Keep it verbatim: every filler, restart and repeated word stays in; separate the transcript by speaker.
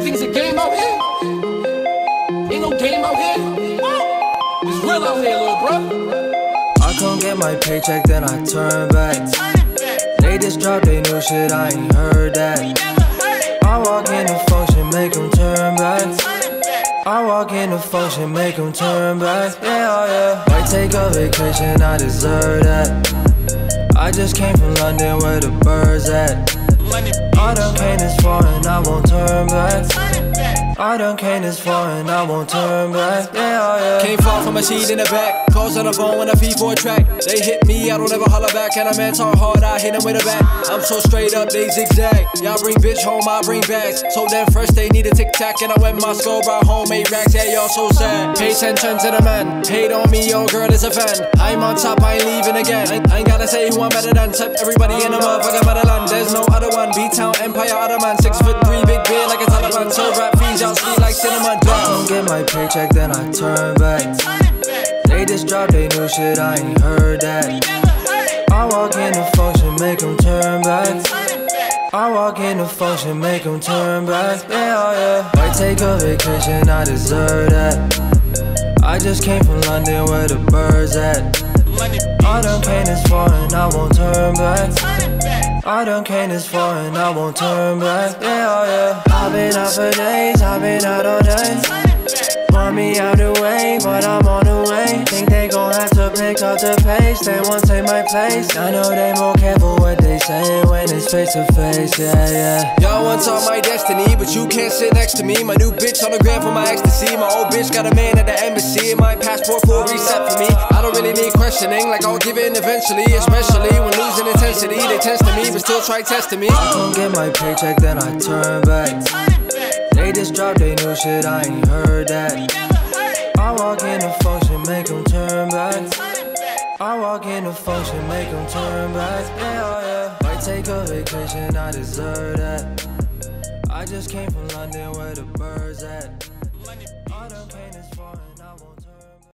Speaker 1: think it's a game out here? Ain't no game out here. It's real out here, little bro.
Speaker 2: I come get my paycheck, then I turn back. They just dropped they new shit, I ain't heard that. I walk in the function, make them turn back. I walk in the function, make them turn back. Yeah, oh yeah. Might take a vacation, I deserve that. I just came from London where the birds at. I done came this far and I won't turn back. I done came this far and I won't turn back. Yeah, oh yeah.
Speaker 3: Came far from a seat in the back. Calls on the phone when I feed for a track. They hit me, I don't ever holler back. And a man talk hard, I hit him with a bat. I'm so straight up, they zigzag. Y'all bring bitch home, I bring bags. So damn fresh, they need a tic tac. And I went my skull, brought home eight racks. Yeah, y'all so sad. Pay attention to the man. Hate on me, your girl is a fan. I'm on top, I ain't leaving again. I ain't gotta say who I'm better than. Except everybody in the motherfucking motherland. There's no other one. B-Town, Empire, other man. Six foot three, big beard like a Taliban. So rap fiends, y'all sleep like cinnamon.
Speaker 2: I come get my paycheck, then I turn back. They just dropped they new shit, I ain't heard that. I walk in the function, make them turn back. I walk in the function, make them turn back. Yeah, oh yeah. Might take a vacation, I deserve that. I just came from London where the birds at. I done came this far and I won't turn back. I done came this far and I won't turn back. Yeah, oh yeah. I've been out for days, I've been out all day. Want me out the way, but I'm on the way. Think they gon' have to pick up the pace. They won't take my place. I know they more careful what they say when it's face to face. Yeah, yeah.
Speaker 3: Y'all once saw my destiny, but you can't sit next to me. My new bitch on the gram for my ecstasy. My old bitch got a man at the embassy. My passport for a reset for me. I don't really need questioning, like I'll give in eventually. Especially when losing intensity. They test me, but still try testing me.
Speaker 2: I come get my paycheck, then I turn back. They just dropped they new shit, I ain't heard that. I walk in the function, make them turn back. I walk in the function, make them turn back. Yeah, oh yeah. Might take a vacation, I deserve that. I just came from London where the birds at. I done came this far and I won't